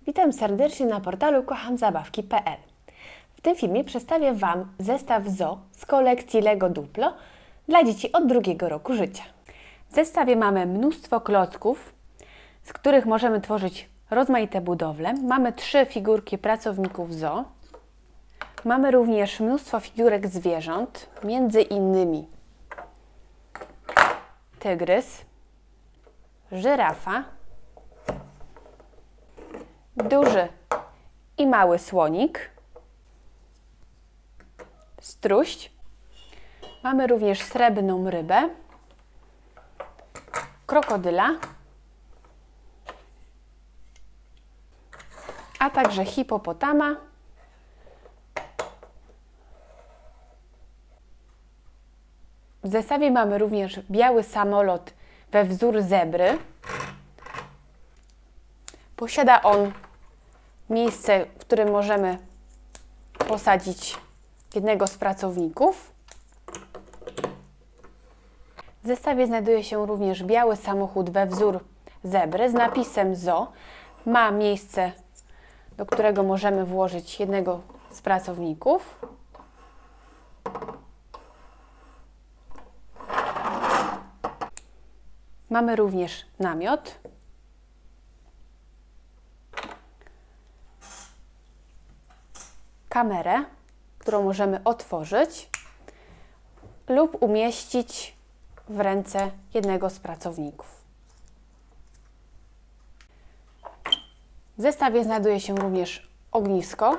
Witam serdecznie na portalu kochamzabawki.pl. W tym filmie przedstawię Wam zestaw Zoo z kolekcji LEGO Duplo dla dzieci od 2 roku życia. W zestawie mamy mnóstwo klocków, z których możemy tworzyć rozmaite budowle. Mamy 3 figurki pracowników zoo. Mamy również mnóstwo figurek zwierząt, między innymi tygrys, żyrafa, duży i mały słonik, struś. Mamy również srebrną rybę, krokodyla, a także hipopotama, w zestawie mamy również biały samolot we wzór zebry. Posiada on miejsce, w którym możemy posadzić jednego z pracowników. W zestawie znajduje się również biały samochód we wzór zebry z napisem Zoo. Ma miejsce, do którego możemy włożyć jednego z pracowników. Mamy również namiot. Kamerę, którą możemy otworzyć lub umieścić w ręce jednego z pracowników. W zestawie znajduje się również ognisko,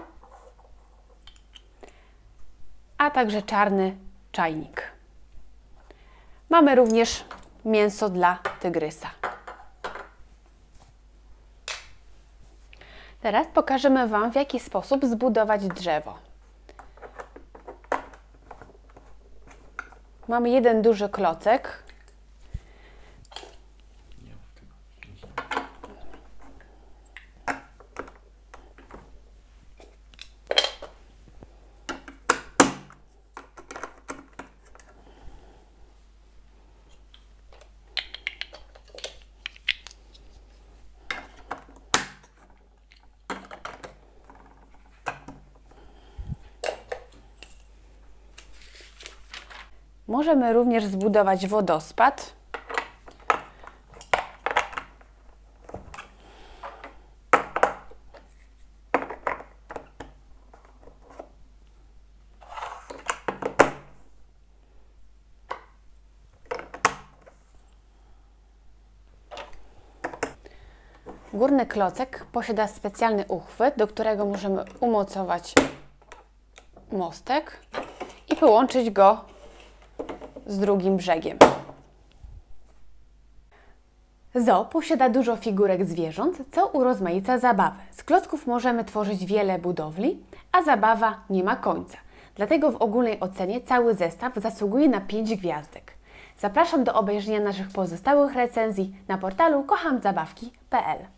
a także czarny czajnik. Mamy również mięso dla tygrysa. Teraz pokażemy Wam, w jaki sposób zbudować drzewo. Mamy jeden duży klocek. Możemy również zbudować wodospad. Górny klocek posiada specjalny uchwyt, do którego możemy umocować mostek i połączyć go z drugim brzegiem. Zoo posiada dużo figurek zwierząt, co urozmaica zabawę. Z klocków możemy tworzyć wiele budowli, a zabawa nie ma końca. Dlatego w ogólnej ocenie cały zestaw zasługuje na 5 gwiazdek. Zapraszam do obejrzenia naszych pozostałych recenzji na portalu kochamzabawki.pl.